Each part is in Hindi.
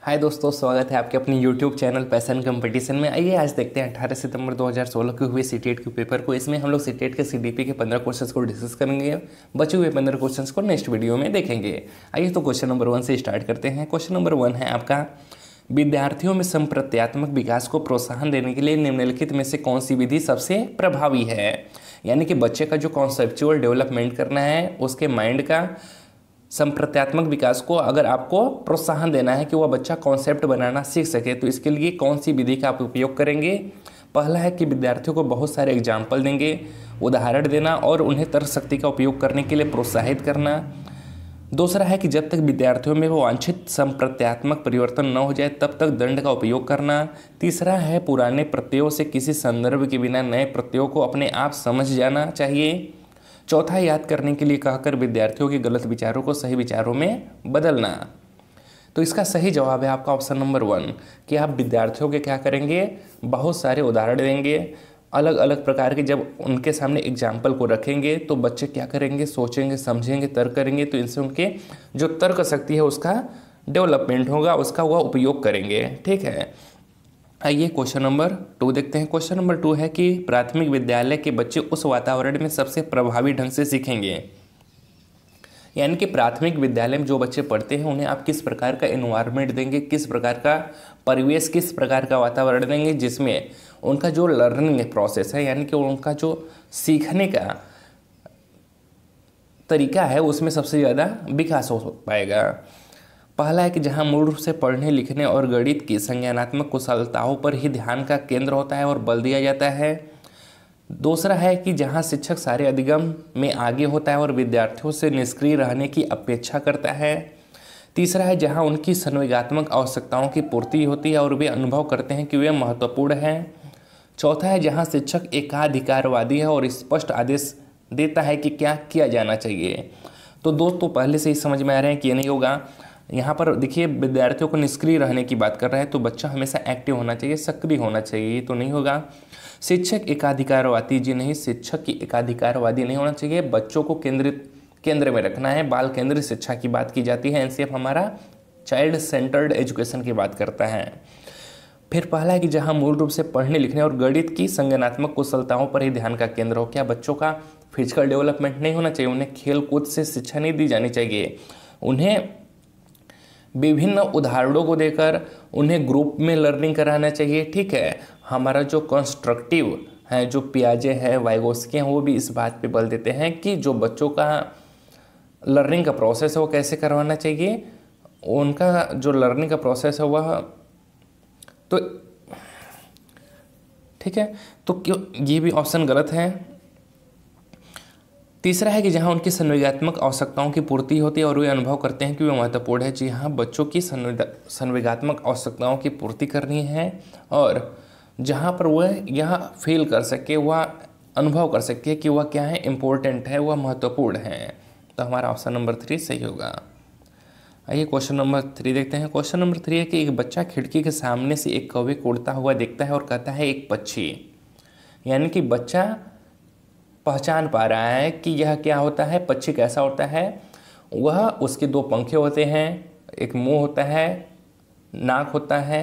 हाय दोस्तों, स्वागत है आपके अपने YouTube चैनल पैशन कंपटीशन में। आइए आज देखते हैं 18 सितंबर 2016 को हुए सीटेट के पेपर को। इसमें हम लोग सीटेट के सीडीपी के 15 क्वेश्चंस को डिस्कस करेंगे। बचे हुए 15 क्वेश्चंस को नेक्स्ट वीडियो में देखेंगे। आइए तो क्वेश्चन नंबर 1 से स्टार्ट करते हैं। क्वेश्चन नंबर 1 है आपका, विद्यार्थियों में संप्रत्यात्मक विकास को प्रोत्साहन देने के लिए निम्नलिखित में से कौन सी विधि सबसे प्रभावी है। यानी कि बच्चे का जो कॉन्सेप्चुअल डेवलपमेंट करना है, उसके माइंड का संप्रत्यात्मक विकास को अगर आपको प्रोत्साहन देना है कि वह बच्चा कॉन्सेप्ट बनाना सीख सके, तो इसके लिए कौन सी विधि का आप उपयोग करेंगे। पहला है कि विद्यार्थियों को बहुत सारे एग्जाम्पल देंगे, उदाहरण देना और उन्हें तर्क शक्ति का उपयोग करने के लिए प्रोत्साहित करना। दूसरा है कि जब तक विद्यार्थियों में वो वांछित संप्रत्यात्मक परिवर्तन न हो जाए तब तक दंड का उपयोग करना। तीसरा है पुराने प्रत्ययों से किसी संदर्भ के बिना नए प्रत्ययों को अपने आप समझ जाना चाहिए। चौथा, याद करने के लिए कहकर विद्यार्थियों के गलत विचारों को सही विचारों में बदलना। तो इसका सही जवाब है आपका ऑप्शन नंबर 1 कि आप विद्यार्थियों के क्या करेंगे, बहुत सारे उदाहरण देंगे, अलग अलग प्रकार के। जब उनके सामने एग्जाम्पल को रखेंगे तो बच्चे क्या करेंगे, सोचेंगे, समझेंगे, तर्क करेंगे। तो इनसे उनके जो तर्क शक्ति है उसका डेवलपमेंट होगा, उसका वह उपयोग करेंगे। ठीक है, आइए क्वेश्चन नंबर 2 देखते हैं। क्वेश्चन नंबर 2 है कि प्राथमिक विद्यालय के बच्चे उस वातावरण में सबसे प्रभावी ढंग से सीखेंगे। यानी कि प्राथमिक विद्यालय में जो बच्चे पढ़ते हैं उन्हें आप किस प्रकार का एनवायरनमेंट देंगे, किस प्रकार का परिवेश, किस प्रकार का वातावरण देंगे जिसमें उनका जो लर्निंग प्रोसेस है, यानी कि उनका जो सीखने का तरीका है उसमें सबसे ज़्यादा विकास हो पाएगा। पहला है कि जहां मूल रूप से पढ़ने लिखने और गणित की संज्ञानात्मक कुशलताओं पर ही ध्यान का केंद्र होता है और बल दिया जाता है। दूसरा है कि जहां शिक्षक सारे अधिगम में आगे होता है और विद्यार्थियों से निष्क्रिय रहने की अपेक्षा करता है। तीसरा है जहां उनकी संवेगात्मक आवश्यकताओं की पूर्ति होती है और वे अनुभव करते हैं कि वे महत्वपूर्ण हैं। चौथा है जहां शिक्षक एकाधिकारवादी है और स्पष्ट आदेश देता है कि क्या किया जाना चाहिए। तो दोस्तों पहले से ही समझ में आ रहे हैं कि ये नहीं होगा। यहाँ पर देखिए विद्यार्थियों को निष्क्रिय रहने की बात कर रहे हैं, तो बच्चा हमेशा एक्टिव होना चाहिए, सक्रिय होना चाहिए, ये तो नहीं होगा। शिक्षक एकाधिकारवादी जी नहीं, शिक्षक की एकाधिकारवादी नहीं होना चाहिए। बच्चों को केंद्र में रखना है, बाल केंद्रित शिक्षा की बात की जाती है। एनसीएफ हमारा चाइल्ड सेंटर्ड एजुकेशन की बात करता है। फिर पहला है कि जहाँ मूल रूप से पढ़ने लिखने और गणित की संज्ञानात्मक कुशलताओं पर ही ध्यान का केंद्र हो। क्या बच्चों का फिजिकल डेवलपमेंट नहीं होना चाहिए, उन्हें खेल कूद से शिक्षा नहीं दी जानी चाहिए, उन्हें विभिन्न उदाहरणों को देकर उन्हें ग्रुप में लर्निंग कराना चाहिए। ठीक है, हमारा जो कंस्ट्रक्टिव है, जो पियाजे है, वाइगोस्की हैं, वो भी इस बात पे बल देते हैं कि जो बच्चों का लर्निंग का प्रोसेस है वो कैसे करवाना चाहिए। उनका जो लर्निंग का प्रोसेस है वह तो ठीक है, तो क्यों ये भी ऑप्शन गलत है। तीसरा है कि जहां उनकी संवेगात्मक आवश्यकताओं की पूर्ति होती है और वे अनुभव करते हैं कि वे महत्वपूर्ण है। जी हाँ, बच्चों की संवेगात्मक आवश्यकताओं की पूर्ति करनी है और जहां पर वह यह फील कर सके, वह अनुभव कर सके कि वह क्या है, इम्पोर्टेंट है, वह महत्वपूर्ण है। तो हमारा ऑप्शन नंबर 3 सही होगा। आइए क्वेश्चन नंबर 3 देखते हैं। क्वेश्चन नंबर 3 है कि एक बच्चा खिड़की के सामने से एक कौवे को उड़ता हुआ देखता है और कहता है एक पक्षी। यानी कि बच्चा पहचान पा रहा है कि यह क्या होता है, पक्षी कैसा होता है। वह उसके 2 पंखे होते हैं, एक मुंह होता है, नाक होता है।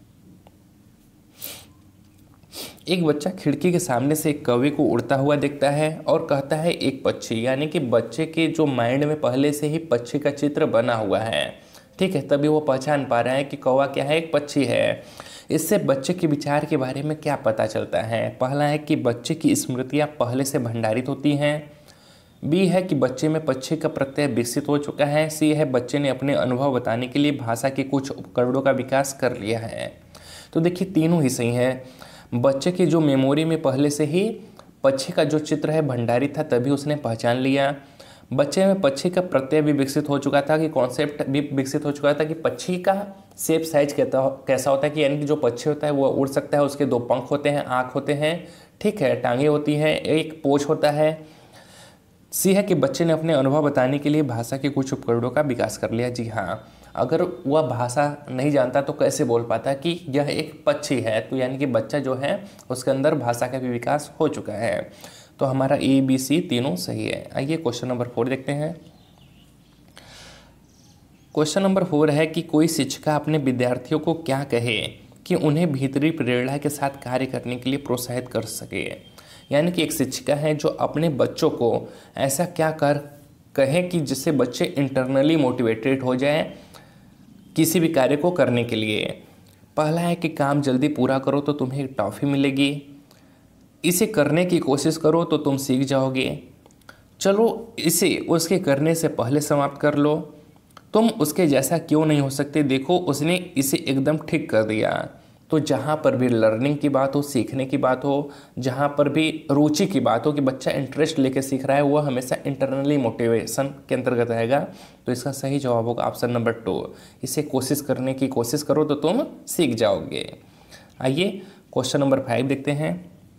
एक बच्चा खिड़की के सामने से एक कौवे को उड़ता हुआ देखता है और कहता है एक पक्षी। यानी कि बच्चे के जो माइंड में पहले से ही पक्षी का चित्र बना हुआ है। ठीक है, तभी वो पहचान पा रहा है कि कौवा क्या है, एक पक्षी है। इससे बच्चे के विचार के बारे में क्या पता चलता है। पहला है कि बच्चे की स्मृतियाँ पहले से भंडारित होती हैं। बी है कि बच्चे में पक्षी का प्रत्यय विकसित हो चुका है। सी है बच्चे ने अपने अनुभव बताने के लिए भाषा के कुछ उपकरणों का विकास कर लिया है। तो देखिए तीनों ही सही हैं। बच्चे की जो मेमोरी में पहले से ही पक्षी का जो चित्र है भंडारित था, तभी उसने पहचान लिया। बच्चे में पक्षी का प्रत्यय भी विकसित हो चुका था, कि कॉन्सेप्ट भी विकसित हो चुका था कि पक्षी का शेप साइज कैसा होता है, कि यानी कि जो पक्षी होता है वो उड़ सकता है, उसके 2 पंख होते हैं, आँख होते हैं, ठीक है, टांगे होती हैं, एक पूंछ होता है। सी है कि बच्चे ने अपने अनुभव बताने के लिए भाषा के कुछ उपकरणों का विकास कर लिया। जी हाँ, अगर वह भाषा नहीं जानता तो कैसे बोल पाता कि यह एक पक्षी है। तो यानी कि बच्चा जो है उसके अंदर भाषा का भी विकास हो चुका है। तो हमारा ए बी सी तीनों सही है। आइए क्वेश्चन नंबर 4 देखते हैं। क्वेश्चन नंबर 4 है कि कोई शिक्षिका अपने विद्यार्थियों को क्या कहे कि उन्हें भीतरी प्रेरणा के साथ कार्य करने के लिए प्रोत्साहित कर सके। यानी कि एक शिक्षिका है जो अपने बच्चों को ऐसा क्या कर कहे कि जिससे बच्चे इंटरनली मोटिवेटेड हो जाएं किसी भी कार्य को करने के लिए। पहला है कि काम जल्दी पूरा करो तो तुम्हें एक टॉफ़ी मिलेगी, इसे करने की कोशिश करो तो तुम सीख जाओगे, चलो इसे उसके करने से पहले समाप्त कर लो, तुम उसके जैसा क्यों नहीं हो सकते, देखो उसने इसे एकदम ठीक कर दिया। तो जहाँ पर भी लर्निंग की बात हो, सीखने की बात हो, जहाँ पर भी रुचि की बात हो कि बच्चा इंटरेस्ट लेके सीख रहा है, वह हमेशा इंटरनली मोटिवेशन के अंतर्गत आएगा। तो इसका सही जवाब होगा ऑप्शन नंबर 2, इसे कोशिश करने की कोशिश करो तो तुम सीख जाओगे। आइए क्वेश्चन नंबर 5 देखते हैं।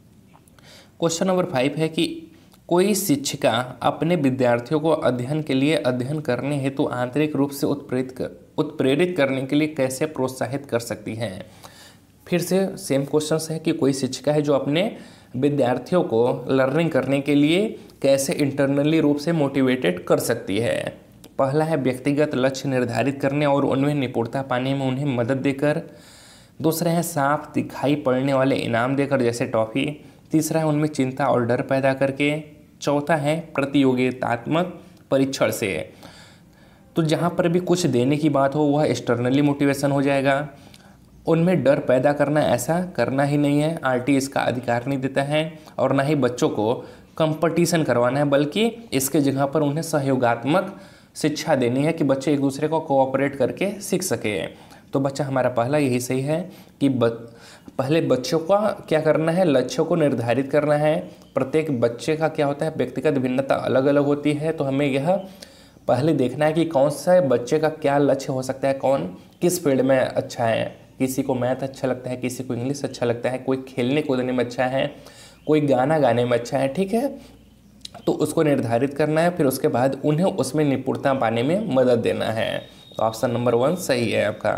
क्वेश्चन नंबर 5 है कि कोई शिक्षिका अपने विद्यार्थियों को अध्ययन के लिए अध्ययन करने हेतु आंतरिक रूप से उत्प्रेरित करने के लिए कैसे प्रोत्साहित कर सकती है। फिर से सेम क्वेश्चन है कि कोई शिक्षिका है जो अपने विद्यार्थियों को लर्निंग करने के लिए कैसे इंटरनली रूप से मोटिवेटेड कर सकती है। पहला है व्यक्तिगत लक्ष्य निर्धारित करने और उनमें निपुणता पाने में उन्हें मदद देकर। दूसरा है साफ दिखाई पड़ने वाले इनाम देकर जैसे टॉफ़ी। तीसरा है उनमें चिंता और डर पैदा करके। चौथा है प्रतियोगितात्मक परीक्षण से। तो जहाँ पर भी कुछ देने की बात हो वह एक्सटर्नली मोटिवेशन हो जाएगा। उनमें डर पैदा करना ऐसा करना ही नहीं है, आरटी इसका अधिकार नहीं देता है, और ना ही बच्चों को कंपटीशन करवाना है, बल्कि इसके जगह पर उन्हें सहयोगात्मक शिक्षा देनी है कि बच्चे एक दूसरे को कोऑपरेट करके सीख सके। तो बच्चा हमारा पहला यही सही है कि पहले बच्चों का क्या करना है, लक्ष्यों को निर्धारित करना है। प्रत्येक बच्चे का क्या होता है, व्यक्तिगत भिन्नता अलग अलग होती है, तो हमें यह पहले देखना है कि कौन सा बच्चे का क्या लक्ष्य हो सकता है, कौन किस फील्ड में अच्छा है। किसी को मैथ अच्छा लगता है, किसी को इंग्लिश अच्छा लगता है, कोई खेलने कूदने में अच्छा है, कोई गाना गाने में अच्छा है, ठीक है। तो उसको निर्धारित करना है, फिर उसके बाद उन्हें उसमें निपुणता पाने में मदद देना है। तो ऑप्शन नंबर 1 सही है आपका।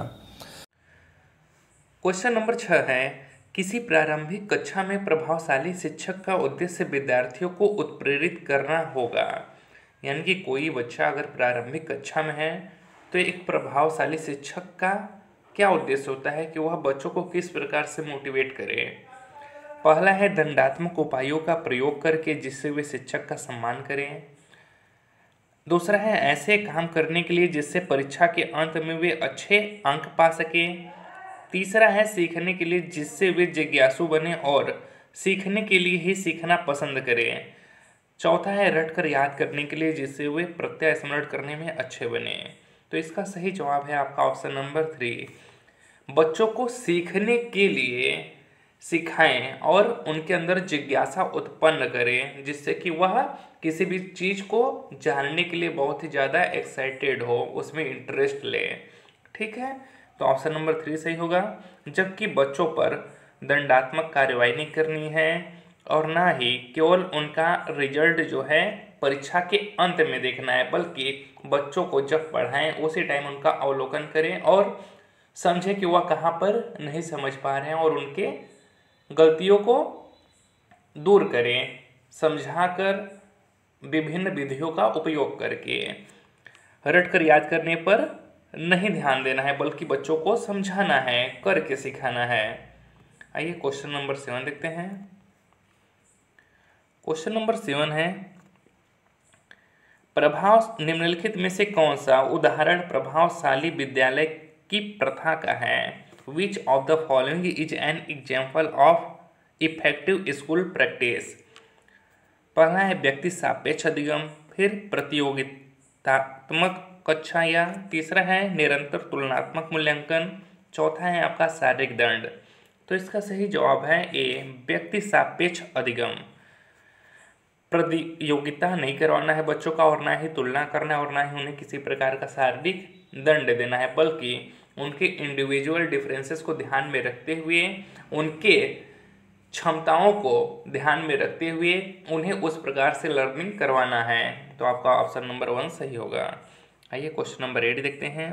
क्वेश्चन नंबर 6 है किसी प्रारंभिक कक्षा में प्रभावशाली शिक्षक का उद्देश्य विद्यार्थियों को उत्प्रेरित करना होगा। यानी कि कोई बच्चा अगर प्रारंभिक कक्षा में है तो एक प्रभावशाली शिक्षक का क्या उद्देश्य होता है कि वह बच्चों को किस प्रकार से मोटिवेट करे। पहला है दंडात्मक उपायों का प्रयोग करके जिससे वे शिक्षक का सम्मान करें। दूसरा है ऐसे काम करने के लिए जिससे परीक्षा के अंत में वे अच्छे अंक पा सकें। तीसरा है सीखने के लिए जिससे वे जिज्ञासु बने और सीखने के लिए ही सीखना पसंद करें। चौथा है रटकर याद करने के लिए जिससे वे प्रत्यय स्मरण करने में अच्छे बने। तो इसका सही जवाब है आपका ऑप्शन नंबर 3। बच्चों को सीखने के लिए सिखाएं और उनके अंदर जिज्ञासा उत्पन्न करें जिससे कि वह किसी भी चीज़ को जानने के लिए बहुत ही ज़्यादा एक्साइटेड हो, उसमें इंटरेस्ट ले। ठीक है, तो ऑप्शन नंबर 3 सही होगा। जबकि बच्चों पर दंडात्मक कार्रवाई नहीं करनी है और ना ही केवल उनका रिजल्ट जो है परीक्षा के अंत में देखना है, बल्कि बच्चों को जब पढ़ाएं उसी टाइम उनका अवलोकन करें और समझें कि वह कहाँ पर नहीं समझ पा रहे हैं और उनके गलतियों को दूर करें, समझाकर विभिन्न विधियों का उपयोग करके। रटकर याद करने पर नहीं ध्यान देना है बल्कि बच्चों को समझाना है, करके सिखाना है। आइए क्वेश्चन नंबर 7 देखते हैं। क्वेश्चन नंबर 7 है प्रभाव निम्नलिखित में से कौन सा उदाहरण प्रभावशाली विद्यालय की प्रथा का है। Which of the following is an example of effective school practice. पहला है व्यक्ति सापेक्ष अधिगम, फिर प्रतियोगितात्मक कक्षा, या तीसरा है निरंतर तुलनात्मक मूल्यांकन, चौथा है आपका शारीरिक दंड। तो इसका सही जवाब है ए व्यक्ति सापेक्ष अधिगम। प्रतियोगिता नहीं करवाना है बच्चों का और ना ही तुलना करना है और ना ही उन्हें किसी प्रकार का शारीरिक दंड देना है, बल्कि उनके इंडिविजुअल डिफरेंसेस को ध्यान में रखते हुए, उनके क्षमताओं को ध्यान में रखते हुए उन्हें उस प्रकार से लर्निंग करवाना है। तो आपका ऑप्शन नंबर 1 सही होगा। आइए क्वेश्चन नंबर 8 देखते हैं।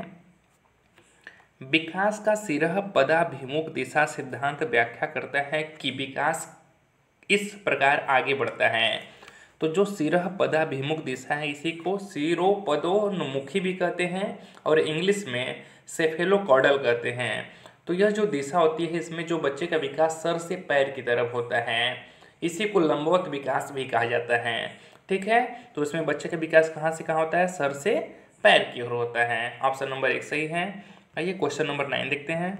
विकास का सिरह पदाभिमुख दिशा सिद्धांत व्याख्या करता है कि विकास इस प्रकार आगे बढ़ता है। तो जो शिरः पदाभिमुख दिशा है इसी को शिरोपदोन्मुखी भी कहते हैं और इंग्लिश में सेफेलोकॉडल कहते हैं। तो यह जो दिशा होती है इसमें जो बच्चे का विकास सर से पैर की तरफ होता है इसी को लंबवत विकास भी कहा जाता है। ठीक है, तो इसमें बच्चे का विकास कहाँ से कहाँ होता है, सर से पैर की ओर होता है। ऑप्शन नंबर 1 सही है। आइए क्वेश्चन नंबर 9 देखते हैं।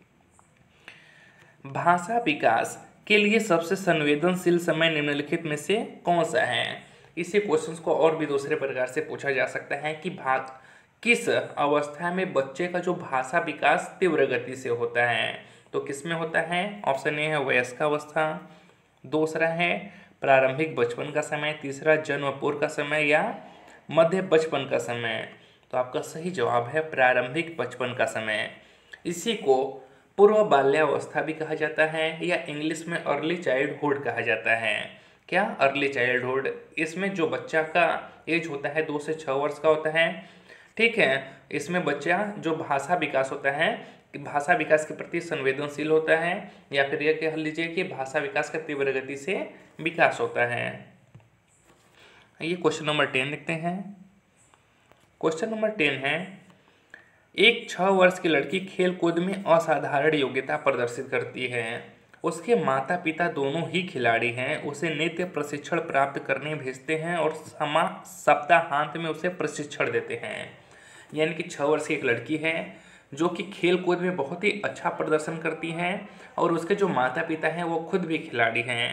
भाषा विकास के लिए सबसे संवेदनशील समय निम्नलिखित में से कौन सा है। इसी क्वेश्चन को और भी दूसरे प्रकार से पूछा जा सकता है कि किस अवस्था में बच्चे का जो भाषा विकास तीव्र गति से होता है। तो किस में होता है, ऑप्शन ए है वयस्क अवस्था, दूसरा है प्रारंभिक बचपन का समय, तीसरा जन्म पूर्व का समय या मध्य बचपन का समय। तो आपका सही जवाब है प्रारंभिक बचपन का समय। इसी को पूर्व बाल्यावस्था भी कहा जाता है या इंग्लिश में अर्ली चाइल्डहुड कहा जाता है। क्या, अर्ली चाइल्डहुड। इसमें जो बच्चा का एज होता है 2 से 6 वर्ष का होता है। ठीक है, इसमें बच्चा जो भाषा विकास होता है भाषा विकास के प्रति संवेदनशील होता है या फिर यह कह लीजिए कि भाषा विकास का तीव्र गति से विकास होता है। ये क्वेश्चन नंबर 10 देखते हैं। क्वेश्चन नंबर 10 है, एक 6 वर्ष की लड़की खेल कूद में असाधारण योग्यता प्रदर्शित करती है। उसके माता पिता दोनों ही खिलाड़ी हैं, उसे नृत्य प्रशिक्षण प्राप्त करने भेजते हैं और सप्ताहांत में उसे प्रशिक्षण देते हैं। यानी कि 6 वर्ष की एक लड़की है जो कि खेल कूद में बहुत ही अच्छा प्रदर्शन करती हैं और उसके जो माता पिता हैं वो खुद भी खिलाड़ी हैं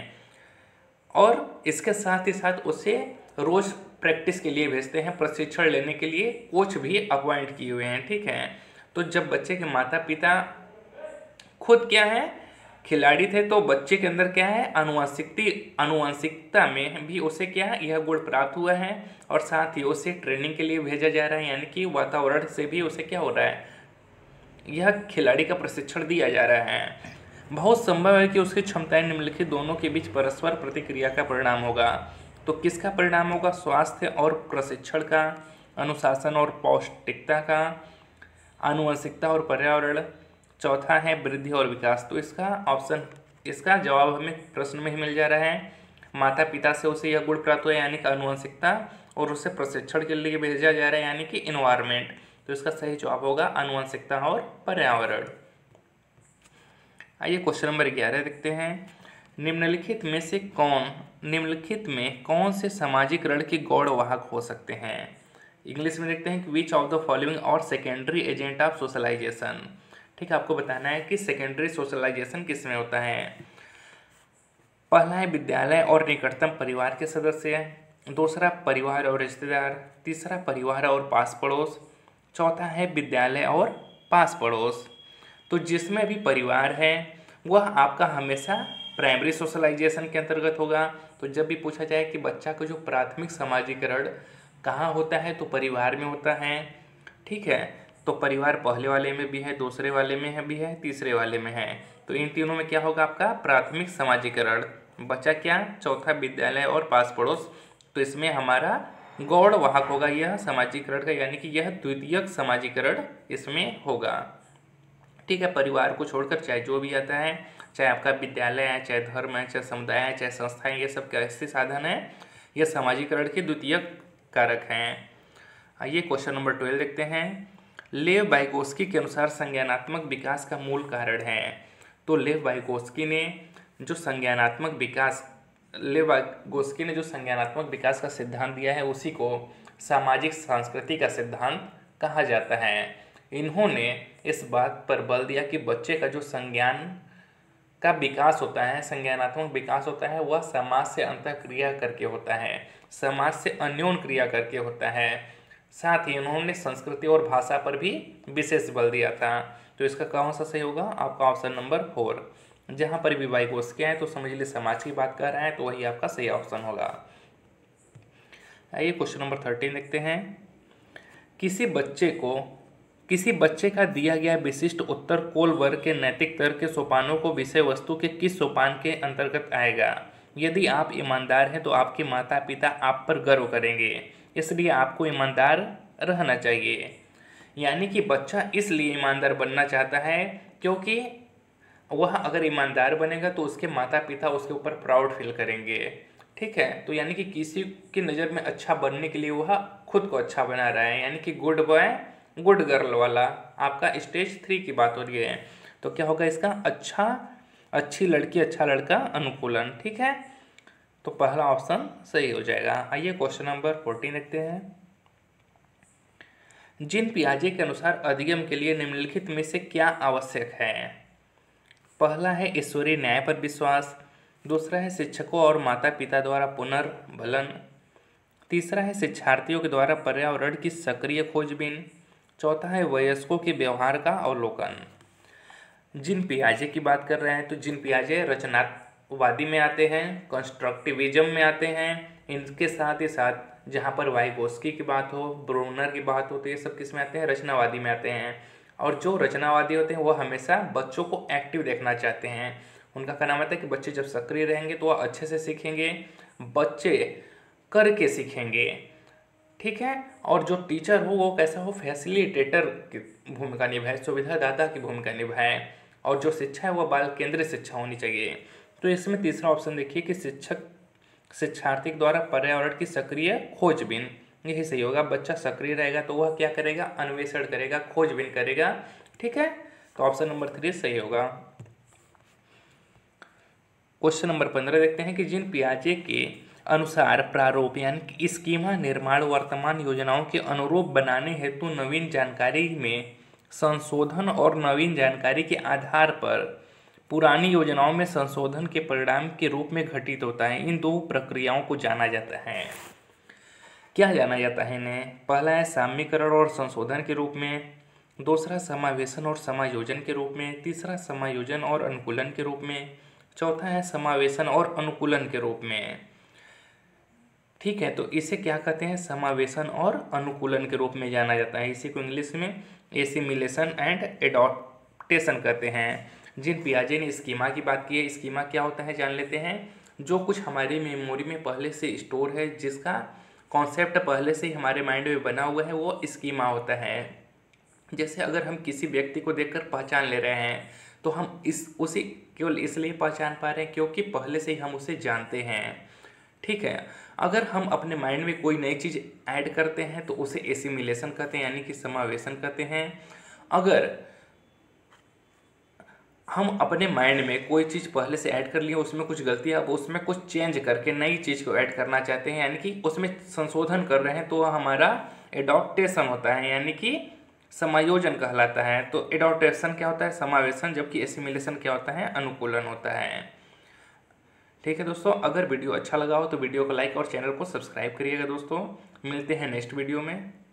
और इसके साथ ही साथ उसे रोज़ प्रैक्टिस के लिए भेजते हैं, प्रशिक्षण लेने के लिए कोच भी अपॉइंट किए हुए हैं। ठीक है, तो जब बच्चे के माता पिता खुद क्या है, खिलाड़ी थे, तो बच्चे के अंदर क्या है, आनुवंशिकता में भी उसे क्या है यह गुण प्राप्त हुआ है और साथ ही उसे ट्रेनिंग के लिए भेजा जा रहा है। यानी कि वातावरण से भी उसे क्या हो रहा है, यह खिलाड़ी का प्रशिक्षण दिया जा रहा है। बहुत संभव है कि उसकी क्षमताएं निम्नलिखित दोनों के बीच परस्पर प्रतिक्रिया का परिणाम होगा। तो किसका परिणाम होगा, स्वास्थ्य और प्रशिक्षण का, अनुशासन और पौष्टिकता का, आनुवंशिकता और पर्यावरण, चौथा है वृद्धि और विकास। तो इसका जवाब हमें प्रश्न में ही मिल जा रहा है। माता पिता से उसे यह गुण प्राप्त हुआ यानी कि आनुवंशिकता और उसे प्रशिक्षण के लिए भेजा जा रहा है यानी कि इन्वायरमेंट। तो इसका सही जवाब होगा आनुवंशिकता और पर्यावरण। आइए क्वेश्चन नंबर 11 देखते हैं। निम्नलिखित में कौन से सामाजिकरण के गौड़वाहक हो सकते हैं। इंग्लिश में देखते हैं कि which of the following are secondary agent of socialisation. ठीक है, आपको बताना है कि सेकेंडरी सोशलाइजेशन किस में होता है। पहला है विद्यालय और निकटतम परिवार के सदस्य, दूसरा परिवार और रिश्तेदार, तीसरा परिवार और पास पड़ोस, चौथा है विद्यालय और पास पड़ोस। तो जिसमें भी परिवार है वह आपका हमेशा प्राइमरी सोशलाइजेशन के अंतर्गत होगा। तो जब भी पूछा जाए कि बच्चा का जो प्राथमिक सामाजिकरण कहाँ होता है तो परिवार में होता है। ठीक है, तो परिवार पहले वाले में भी है, दूसरे वाले में भी है, तीसरे वाले में है। तो इन तीनों में क्या होगा आपका प्राथमिक सामाजिकरण। बचा क्या, चौथा विद्यालय और पास पड़ोस। तो इसमें हमारा गौड़ वाहक होगा यह सामाजिकरण का, यानी कि यह द्वितीयक सामाजिकरण इसमें होगा। ठीक है, परिवार को छोड़कर चाहे जो भी आता है, चाहे आपका विद्यालय है, चाहे धर्म है, चाहे समुदाय है, चाहे संस्थाएं, ये सब कैसे साधन है, यह सामाजिकरण के द्वितीयक कारक हैं। आइए क्वेश्चन नंबर 12 देखते हैं। लेव वाइगोस्की के अनुसार संज्ञानात्मक विकास का मूल कारण है। तो लेव वाइगोस्की ने जो संज्ञानात्मक विकास का सिद्धांत दिया है उसी को सामाजिक संस्कृति का सिद्धांत कहा जाता है। इन्होंने इस बात पर बल दिया कि बच्चे का जो संज्ञान का विकास होता है, संज्ञानात्मक विकास होता है, वह समाज से अंतःक्रिया करके होता है, समाज से अन्योन क्रिया करके होता है। साथ ही उन्होंने संस्कृति और भाषा पर भी विशेष बल दिया था। तो इसका कौन सा सही होगा, आपका ऑप्शन नंबर 4। जहाँ पर भी वाइगोस्की है तो समझ लीजिए समाज की बात कर रहा है, तो वही आपका सही ऑप्शन होगा। आइए क्वेश्चन नंबर 13 देखते हैं। किसी बच्चे का दिया गया विशिष्ट उत्तर कोलबर्ग के नैतिक तर्क के सोपानों को विषय वस्तु के किस सोपान के अंतर्गत आएगा। यदि आप ईमानदार हैं तो आपके माता पिता आप पर गर्व करेंगे, इसलिए आपको ईमानदार रहना चाहिए। यानी कि बच्चा इसलिए ईमानदार बनना चाहता है क्योंकि वह अगर ईमानदार बनेगा तो उसके माता पिता उसके ऊपर प्राउड फील करेंगे। ठीक है। तो यानी कि किसी की नज़र में अच्छा बनने के लिए वह खुद को अच्छा बना रहा है, यानी कि गुड बॉय गुड गर्ल वाला आपका स्टेज 3 की बात हो रही है। तो क्या होगा इसका, अच्छा अच्छी लड़की अच्छा लड़का अनुकूलन। ठीक है, तो पहला ऑप्शन सही हो जाएगा। आइए क्वेश्चन नंबर 14 देखते हैं। जीन पियाजे के अनुसार अधिगम के लिए निम्नलिखित में से क्या आवश्यक है? पहला है ईश्वरीय न्याय पर विश्वास, दूसरा है शिक्षकों और माता पिता द्वारा पुनर्भलन, तीसरा है शिक्षार्थियों के द्वारा पर्यावरण की सक्रिय खोजबीन, चौथा है वयस्कों के व्यवहार का अवलोकन। जीन पियाजे की बात कर रहे हैं तो जीन पियाजे रचनावादी में आते हैं, कंस्ट्रक्टिविज्म में आते हैं, इनके साथ ही साथ जहाँ पर वाइगोस्की की बात हो, ब्रूनर की बात हो, तो ये सब किस में आते हैं, रचनावादी में आते हैं। और जो रचनावादी होते हैं वो हमेशा बच्चों को एक्टिव देखना चाहते हैं। उनका कहना होता है कि बच्चे जब सक्रिय रहेंगे तो वह अच्छे से सीखेंगे, बच्चे करके सीखेंगे। ठीक है, और जो टीचर हो वो कैसा हो, फैसिलिटेटर की भूमिका निभाए, सुविधादाता की भूमिका निभाए, और जो शिक्षा है वो बाल केंद्रित शिक्षा होनी चाहिए। तो इसमें तीसरा ऑप्शन देखिए कि शिक्षार्थी द्वारा पर्यावरण की सक्रिय खोजबीन, यही सही होगा। बच्चा सक्रिय रहेगा तो वह क्या करेगा, अन्वेषण करेगा, खोजबीन करेगा। ठीक है, तो ऑप्शन नंबर 3 सही होगा। क्वेश्चन नंबर 15 देखते हैं कि जीन पियाजे के अनुसार प्रारूप यानी कि स्कीमा निर्माण वर्तमान योजनाओं के अनुरूप बनाने हेतु नवीन जानकारी में संशोधन और नवीन जानकारी के आधार पर पुरानी योजनाओं में संशोधन के परिणाम के रूप में घटित होता है। इन दो प्रक्रियाओं को जाना जाता है। क्या जाना जाता है इन्हें? पहला है साम्यीकरण और संशोधन के रूप में, दूसरा समावेशन और समायोजन के रूप में, तीसरा समायोजन और अनुकूलन के रूप में, चौथा है समावेशन और अनुकूलन के रूप में। ठीक है, तो इसे क्या कहते हैं, समावेशन और अनुकूलन के रूप में जाना जाता है। इसी को इंग्लिश में एसिमिलेशन एंड एडॉप्टेशन कहते हैं। जीन पियाजे ने स्कीमा की बात की है। स्कीमा क्या होता है जान लेते हैं। जो कुछ हमारी मेमोरी में पहले से स्टोर है, जिसका कॉन्सेप्ट पहले से ही हमारे माइंड में बना हुआ है, वो स्कीमा होता है। जैसे अगर हम किसी व्यक्ति को देखकर पहचान ले रहे हैं तो हम उसे केवल इसलिए पहचान पा रहे हैं क्योंकि पहले से ही हम उसे जानते हैं। ठीक है, अगर हम अपने माइंड में कोई नई चीज़ ऐड करते हैं तो उसे एसिमिलेशन कहते हैं, यानी कि समावेशन कहते हैं। अगर हम अपने माइंड में कोई चीज़ पहले से ऐड कर लिए, उसमें कुछ गलती है, अब उसमें कुछ चेंज करके नई चीज़ को ऐड करना चाहते हैं, यानी कि उसमें संशोधन कर रहे हैं, तो वह हमारा एडॉप्टेशन होता है, यानी कि समायोजन कहलाता है। तो एडॉप्टेशन क्या होता है, समावेशन, जबकि एसिमिलेशन क्या होता है, अनुकूलन होता है। ठीक है दोस्तों, अगर वीडियो अच्छा लगा हो तो वीडियो को लाइक और चैनल को सब्सक्राइब करिएगा दोस्तों। मिलते हैं नेक्स्ट वीडियो में।